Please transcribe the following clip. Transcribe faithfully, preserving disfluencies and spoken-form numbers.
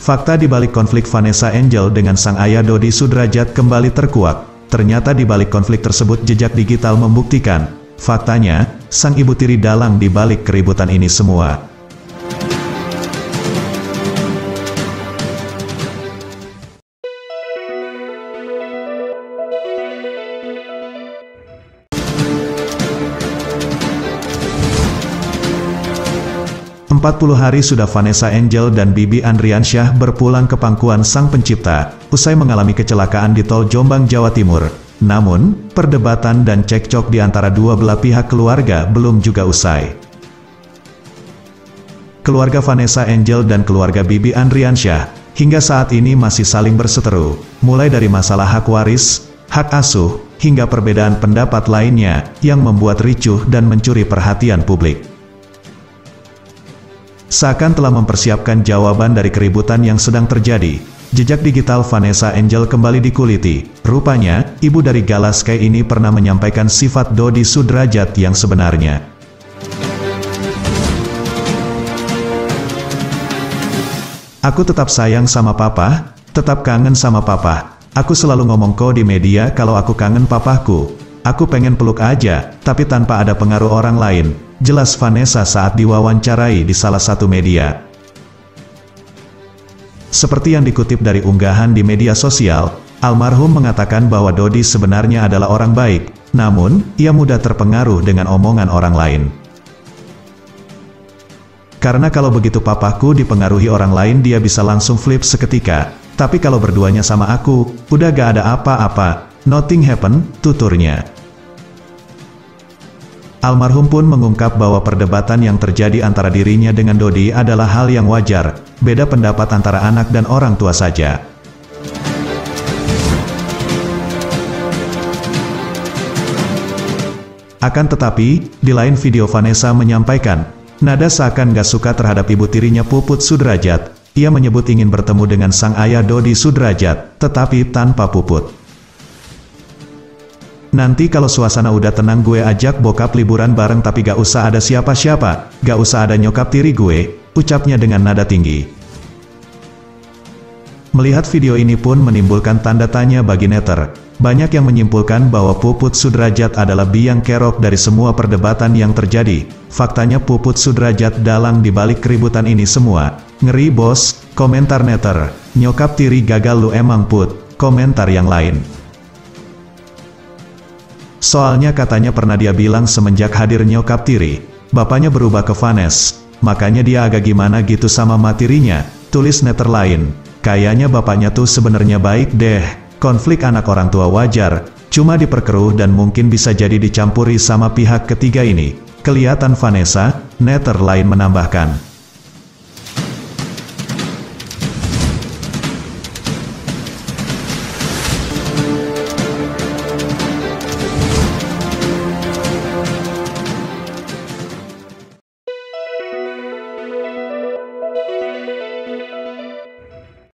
Fakta di balik konflik Vanessa Angel dengan sang ayah Dodi Sudrajat kembali terkuak. Ternyata di balik konflik tersebut jejak digital membuktikan, faktanya, sang ibu tiri dalang di balik keributan ini semua. empat puluh hari sudah Vanessa Angel dan Bibi Andriansyah berpulang ke pangkuan Sang Pencipta, usai mengalami kecelakaan di Tol Jombang, Jawa Timur. Namun, perdebatan dan cekcok di antara dua belah pihak keluarga belum juga usai. Keluarga Vanessa Angel dan keluarga Bibi Andriansyah, hingga saat ini masih saling berseteru, mulai dari masalah hak waris, hak asuh, hingga perbedaan pendapat lainnya, yang membuat ricuh dan mencuri perhatian publik. Seakan telah mempersiapkan jawaban dari keributan yang sedang terjadi, jejak digital Vanessa Angel kembali dikuliti. Rupanya, ibu dari Galaskai ini pernah menyampaikan sifat Dodi Sudrajat yang sebenarnya. Aku tetap sayang sama papa, tetap kangen sama papa. Aku selalu ngomong kok di media kalau aku kangen papaku. Aku pengen peluk aja, tapi tanpa ada pengaruh orang lain. Jelas Vanessa saat diwawancarai di salah satu media. Seperti yang dikutip dari unggahan di media sosial, almarhum mengatakan bahwa Dodi sebenarnya adalah orang baik, namun, ia mudah terpengaruh dengan omongan orang lain. Karena kalau begitu papaku dipengaruhi orang lain dia bisa langsung flip seketika, tapi kalau berduanya sama aku, udah gak ada apa-apa, nothing happen, tuturnya. Almarhum pun mengungkap bahwa perdebatan yang terjadi antara dirinya dengan Dodi adalah hal yang wajar, beda pendapat antara anak dan orang tua saja. Akan tetapi, di lain video Vanessa menyampaikan, nada seakan gak suka terhadap ibu tirinya Puput Sudrajat. Ia menyebut ingin bertemu dengan sang ayah Dodi Sudrajat, tetapi tanpa Puput. Nanti kalau suasana udah tenang gue ajak bokap liburan bareng tapi gak usah ada siapa-siapa, gak usah ada nyokap tiri gue, ucapnya dengan nada tinggi. Melihat video ini pun menimbulkan tanda tanya bagi netter. Banyak yang menyimpulkan bahwa Puput Sudrajat adalah biang kerok dari semua perdebatan yang terjadi. Faktanya Puput Sudrajat dalang di balik keributan ini semua. Ngeri bos, komentar netter. Nyokap tiri gagal lu emang Put, komentar yang lain. Soalnya katanya pernah dia bilang semenjak hadir nyokap tiri, bapaknya berubah ke Vanes, makanya dia agak gimana gitu sama matirinya, tulis netter lain. Kayaknya bapaknya tuh sebenarnya baik deh, konflik anak orang tua wajar, cuma diperkeruh dan mungkin bisa jadi dicampuri sama pihak ketiga ini. Kelihatan Vanessa, netter lain menambahkan.